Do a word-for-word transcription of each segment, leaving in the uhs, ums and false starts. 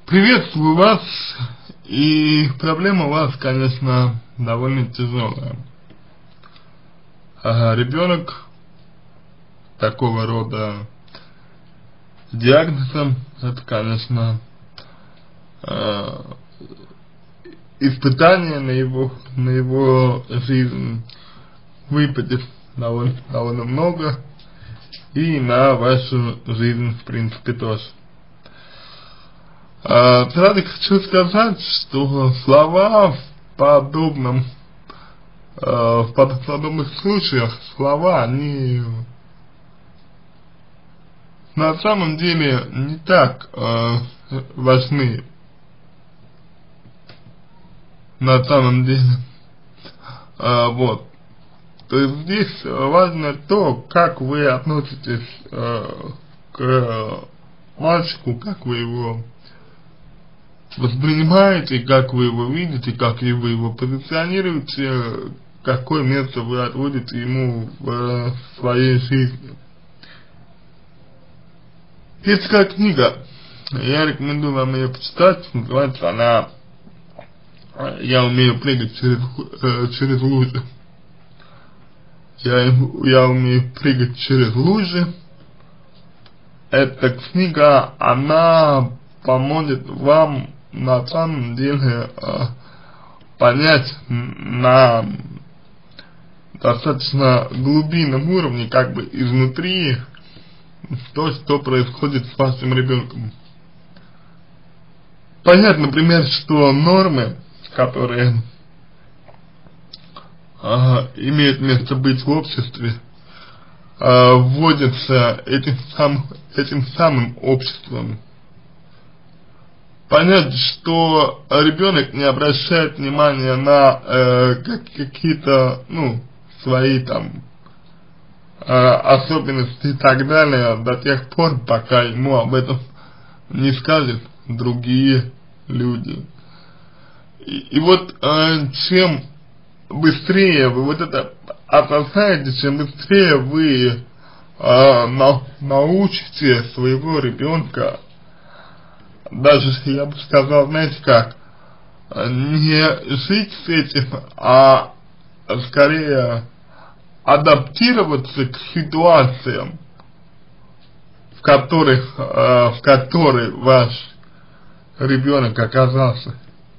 Приветствую вас, и проблема у вас, конечно, довольно тяжелая. Ага, ребенок такого рода с диагнозом, это, конечно, э, испытание на его, на его жизнь, выпадет довольно, довольно много, и на вашу жизнь, в принципе, тоже. А, сразу хочу сказать, что слова в подобном, э, в подобных случаях, слова, они на самом деле не так э, важны. На самом деле. А, вот. То есть здесь важно то, как вы относитесь э, к мальчику, как вы его воспринимаете, как вы его видите, как вы его позиционируете, какое место вы отводите ему в своей жизни. Есть такая книга, я рекомендую вам ее почитать, называется она «Я умею прыгать через, э, через лужи». Я, я умею прыгать через лужи. Эта книга, она поможет вам на самом деле э, понять на достаточно глубинном уровне, как бы изнутри, то, что происходит с вашим ребенком. Понять, например, что нормы, которые э, имеют место быть в обществе, э, вводятся этим, сам, этим самым обществом. Понять, что ребенок не обращает внимания на э, как, какие-то, ну, свои там э, особенности и так далее до тех пор, пока ему об этом не скажут другие люди. И, и вот э, чем быстрее вы вот это осознаете, чем быстрее вы э, на, научите своего ребенка, даже, я бы сказал, знаете как, не жить с этим, а скорее адаптироваться к ситуациям, в которых, э, в которой ваш ребенок оказался.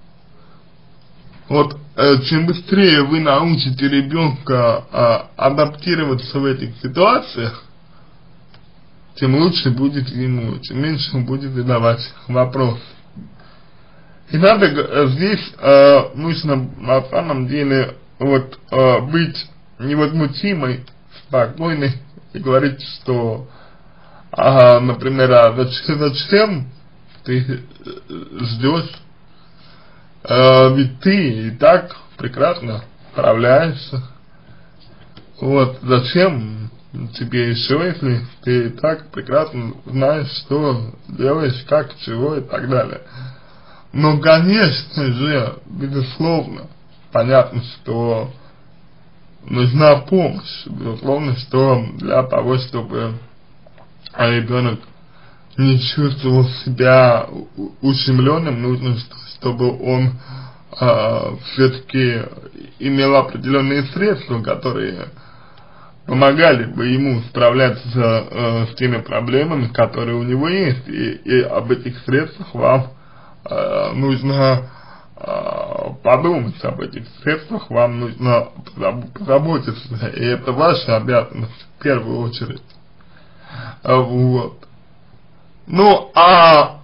Вот э, чем быстрее вы научите ребенка э, адаптироваться в этих ситуациях, тем лучше будет ему, тем меньше он будет задавать вопросы. И надо э, здесь э, нужно на самом деле вот э, быть невозмутимой, спокойной и говорить, что, э, например, а зачем, зачем ты ждешь, э, ведь ты и так прекрасно справляешься. Вот зачем тебе еще, если ты и так прекрасно знаешь, что делаешь, как, чего и так далее. Но, конечно же, безусловно, понятно, что нужна помощь, безусловно, что для того, чтобы ребенок не чувствовал себя ущемленным, нужно, чтобы он э, все-таки имел определенные средства, которые помогали бы ему справляться э, с теми проблемами, которые у него есть, и, и об этих средствах вам э, нужно э, подумать, об этих средствах вам нужно позаботиться, и это ваша обязанность в первую очередь. Вот. Ну, а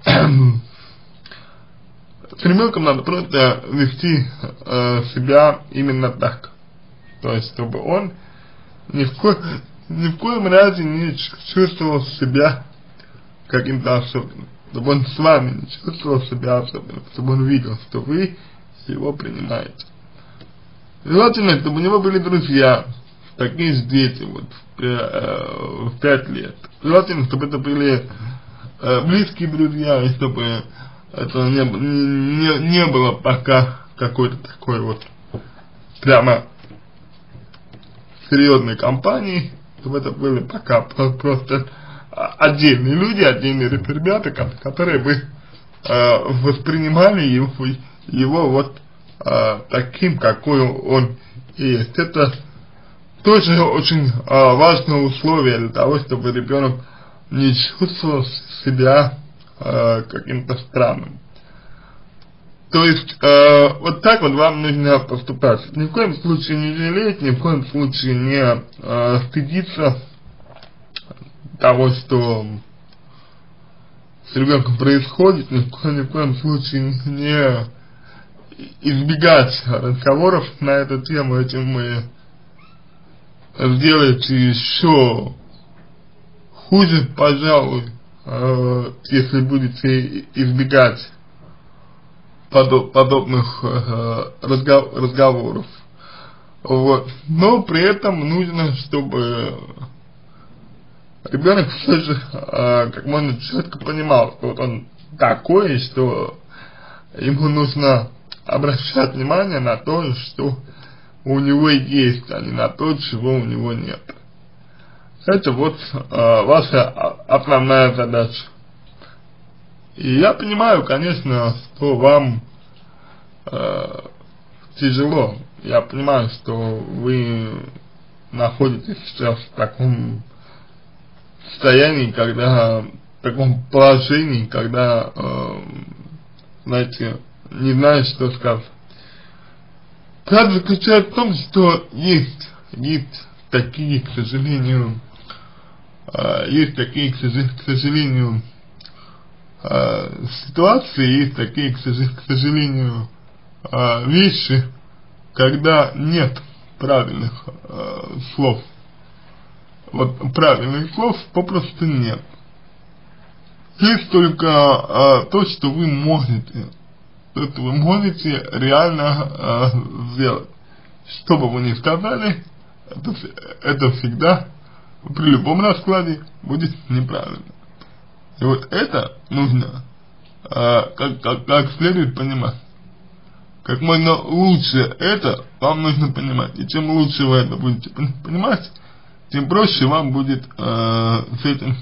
с ребенком надо просто вести э, себя именно так, то есть чтобы он Ни в, ко... ни в коем разе не чувствовал себя каким-то особенным, чтобы он с вами не чувствовал себя особенным, чтобы он видел, что вы его принимаете. Желательно, чтобы у него были друзья, такие же дети, вот, в, э, в пять лет. Желательно, чтобы это были э, близкие друзья, и чтобы это не, не, не было пока какой-то такой вот прямо серьезной компании, чтобы это были пока просто отдельные люди, отдельные ребята, которые бы э, воспринимали его, его вот э, таким, какой он есть. Это тоже очень э, важное условие для того, чтобы ребенок не чувствовал себя э, каким-то странным. То есть, э, вот так вот вам нужно поступать. Ни в коем случае не жалеть, ни в коем случае не э, стыдиться того, что с ребенком происходит, ни в коем, ни в коем случае не избегать разговоров на эту тему. Этим мы сделаете еще хуже, пожалуй, э, если будете избегать подоб, подобных э, разгов, разговоров. Вот. Но при этом нужно, чтобы ребенок все же э, как можно четко понимал, что вот он такой, что ему нужно обращать внимание на то, что у него есть, а не на то, чего у него нет. Это вот э, ваша основная задача. И я понимаю, конечно, что вам э, тяжело. Я понимаю, что вы находитесь сейчас в таком состоянии, когда, в таком положении, когда, э, знаете, не знаешь, что сказать. Правда заключается в том, что есть, есть такие, к сожалению, э, есть такие, к сожалению, э, ситуации, есть такие, к сожалению, э, вещи, когда нет правильных э, слов. Вот правильных слов попросту нет. Есть только э, то, что вы можете, то, что вы можете реально э, сделать. Что бы вы ни сказали, это, это всегда при любом раскладе будет неправильно. И вот это нужно э, как, как, как следует понимать. Как можно лучше это вам нужно понимать. И чем лучше вы это будете понимать, тем проще вам будет э, с этим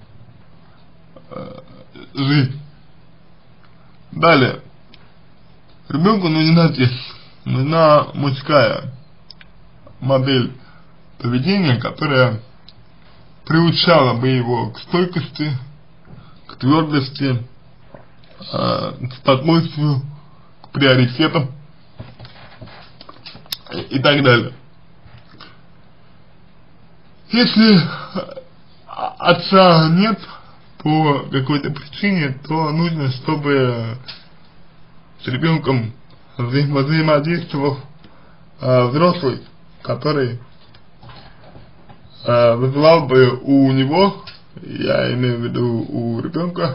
э, жить. Далее. Ребенку нужна здесь, нужна мужская модель поведения, которая приучала бы его к стойкости, к твердости, э, к спокойствию, к приоритетам и, и так далее. Если отца нет по какой-то причине, то нужно, чтобы с ребенком взаим взаимодействовал э, взрослый, который э, вызывал бы у него, я имею в виду у ребенка,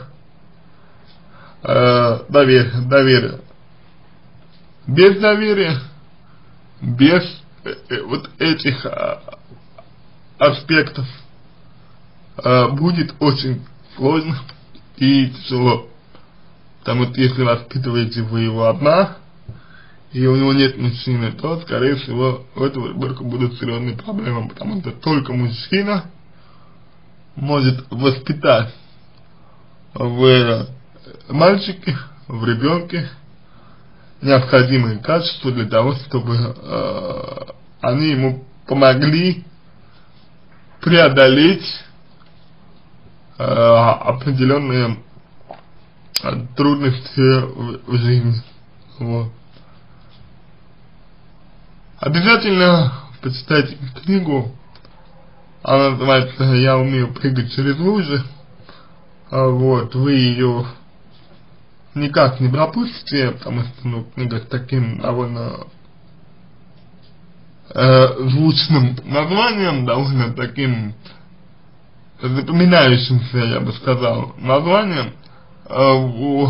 э, доверие, доверие. Без доверия, без э, вот этих э, аспектов э, будет очень сложно и тяжело. Потому что если воспитываете вы его одна, и у него нет мужчины, то, скорее всего, у этого ребенка будут серьезные проблемы, потому что только мужчина может воспитать в мальчике, в ребенке необходимые качества для того, чтобы э, они ему помогли преодолеть э, определенные трудности в, в жизни. Вот. Обязательно почитайте книгу, она называется «Я умею прыгать через лужи». Вот, вы ее никак не пропустите, потому что, ну, книга с таким довольно э, звучным названием, довольно таким запоминающимся, я бы сказал, названием. Э,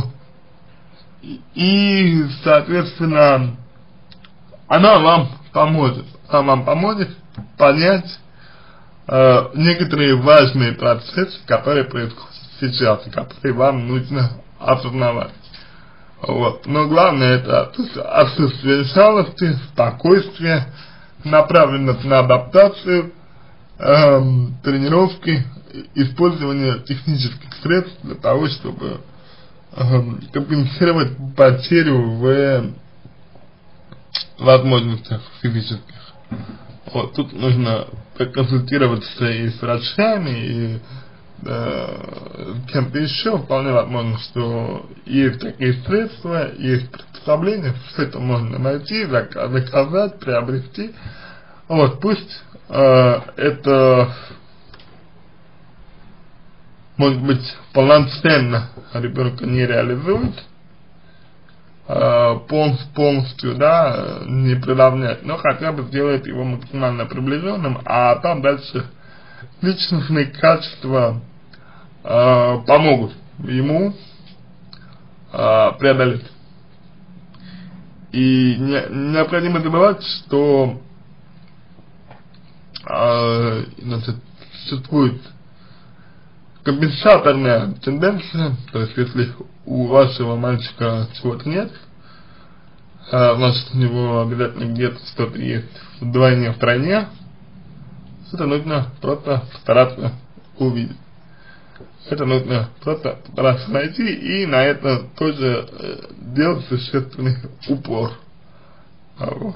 и, соответственно, она вам поможет, она вам поможет понять э, некоторые важные процессы, которые происходят сейчас, и которые вам нужно осознавать. Вот. Но главное это отсутствие жалости, спокойствие, направленность на адаптацию, эм, тренировки, использование технических средств для того, чтобы э, компенсировать потерю в возможностях физических. Вот, тут нужно проконсультироваться и с врачами, и э, кем-то еще. Вполне возможно, что есть такие средства, есть приспособления, все это можно найти, заказать, приобрести. Вот, пусть э, это, может быть, полноценно ребенка не реализует, полностью, полностью, да, не приравнять, но хотя бы сделает его максимально приближенным, а там дальше личностные качества э, помогут ему э, преодолеть. И не, необходимо забывать, что э, значит, существует компенсаторная тенденция, то есть если у вашего мальчика чего-то нет, а, значит у него обязательно где-то что-то есть вдвойне, втройне, это нужно просто стараться увидеть. Это нужно просто стараться найти и на это тоже э, делать существенный упор. А вот.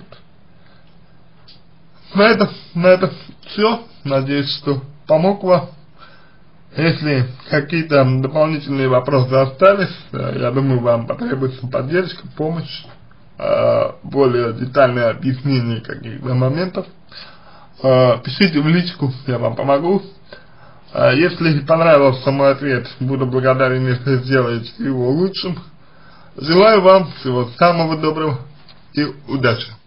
На этом, на этом все. Надеюсь, что помог вам. Если какие-то дополнительные вопросы остались, я думаю, вам потребуется поддержка, помощь, более детальное объяснение каких-то моментов. Пишите в личку, я вам помогу. Если понравился мой ответ, буду благодарен, если сделаете его лучшим. Желаю вам всего самого доброго и удачи!